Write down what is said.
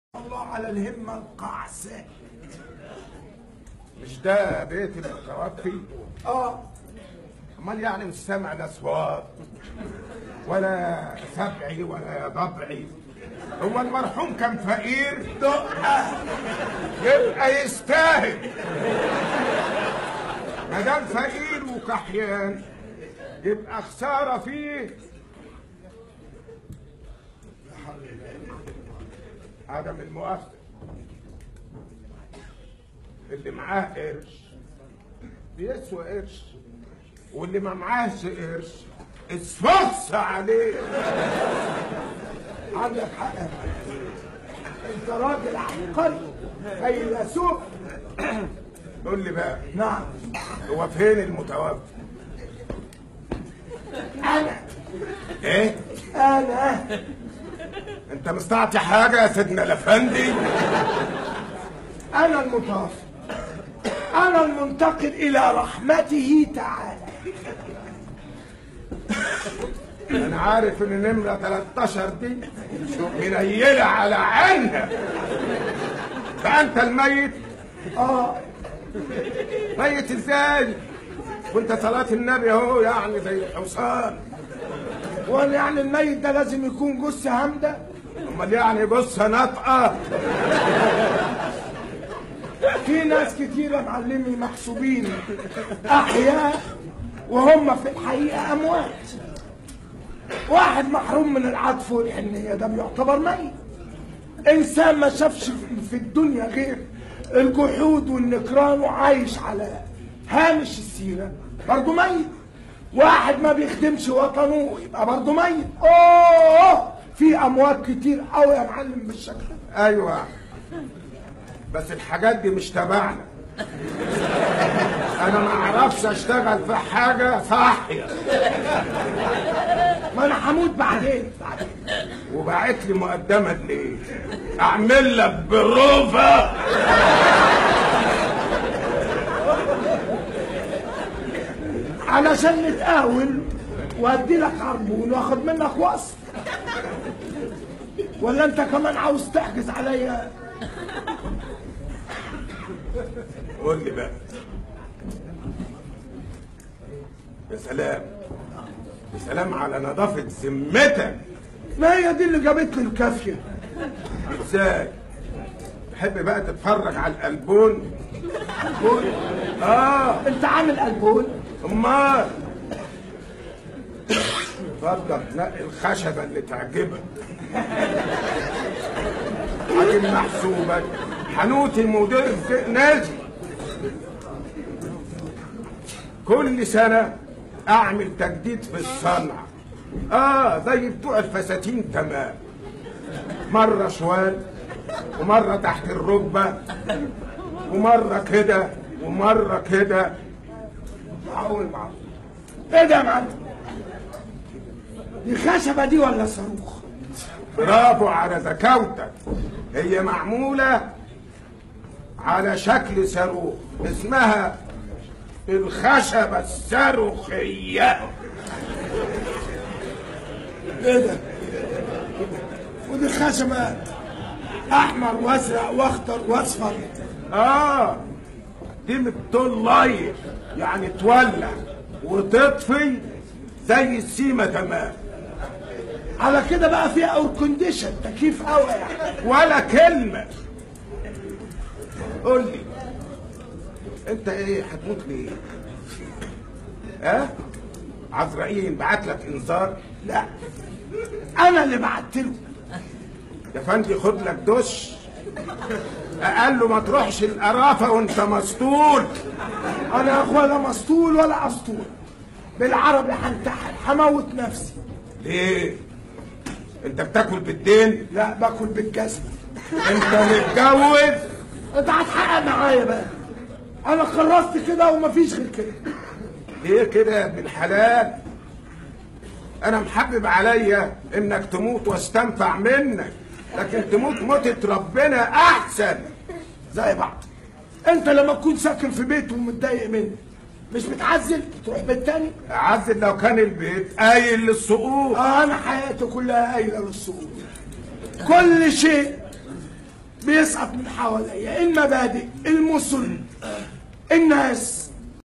الله على الهمة القعساء. مش ده بيت المتوفي؟ امال يعني مش سامع لا اصوات ولا سبعي ولا ضبعي؟ هو المرحوم كان فقير؟ دقة يبقى يستاهل. ما دام فقير وكحيان يبقى خساره فيه عدم المؤاخذة. اللي معاه قرش بيسوى قرش، واللي ما معاهش قرش اسفص عليه. عندك حق، انت راجل عبقري فيلسوف. قول لي بقى، نعم، هو فين المتوفي؟ انا ايه؟ انا انت مستعطي حاجة يا سيدنا الافندي؟ انا المتوفي، انا المنتقل الى رحمته تعالى. انا عارف ان نمرة 13 دي منيلة على عينها. ده انت الميت؟ ميت ازاي وانت صلاة النبي اهو يعني زي الحصان؟ وانا يعني الميت ده لازم يكون جثة هامدة؟ امال يعني جثة ناطقة؟ في ناس كتيرة معلمي محسوبين احياء وهم في الحقيقة اموات. واحد محروم من العطف والحنية ده بيعتبر ميت. انسان ما شافش في الدنيا غير الجحود والنكران وعايش على هامش السيرة برضه ميت. واحد ما بيخدمش وطنه يبقى برضه ميت. في اموات كتير قوي يا معلم بالشكل ده. ايوه، بس الحاجات دي مش تبعنا. انا ما اعرفش اشتغل في حاجه صاحيه. ما انا هموت بعدين. وبعت لي مقدمه ليه؟ اعمل لك بروفه؟ علشان نتقاول وادي لك عربون واخد منك وصف. ولا انت كمان عاوز تحجز عليا؟ قول لي بقى. يا سلام، يا سلام على نظافه ذمتك. ما هي دي اللي جابت لي الكافيه. ازاي؟ تحب بقى تتفرج على الالبون؟ انت عامل البون؟ امال اتفضل نقي الخشبه اللي تعجبك. حاجب محسوبك حنوتي مدير نازل. كل سنه اعمل تجديد في الصنعه. زي بتوع الفساتين تمام. مره شوال ومره تحت الركبه ومره كده ومره كده. معقول. ايه ده يا معلم؟ دي خشبه دي ولا صاروخ؟ برافو على ذكاوتك. هي معموله على شكل صاروخ، اسمها الخشبه الصاروخيه. ايه ده؟ ودي خشبه احمر وازرق واخضر واصفر. دي بتطل لايت، يعني تولع وتطفي زي السيمه تمام. على كده بقى فيها اور كونديشن، تكييف هوا يعني. ولا كلمه. قول لي انت ايه هتموت ليه؟ عزرائيل بعت لك انذار؟ لا، انا اللي بعت له. يا فندي خد لك دش، اقل له ما تروحش القرافه وانت مسطول. انا يا اخويا لا مسطول ولا اسطول. بالعربي هنتحر، هموت نفسي. ليه؟ انت بتاكل بالدين؟ لا، باكل بالجزمه. انت متجوز؟ انت هتحقق معايا بقى. انا خلصت كده ومفيش غير كده. ليه كده يا ابن الحلال؟ انا محبب عليا انك تموت واستنفع منك، لكن تموت موتة ربنا احسن. زي بعض. انت لما تكون ساكن في بيت ومتضايق منه مش بتعزل تروح بيت تاني؟ اعزل لو كان البيت قايل للسقوط. انا حياتي كلها قايله للسقوط. كل شيء بيسقط من حواليا، المبادئ، المثل، الناس،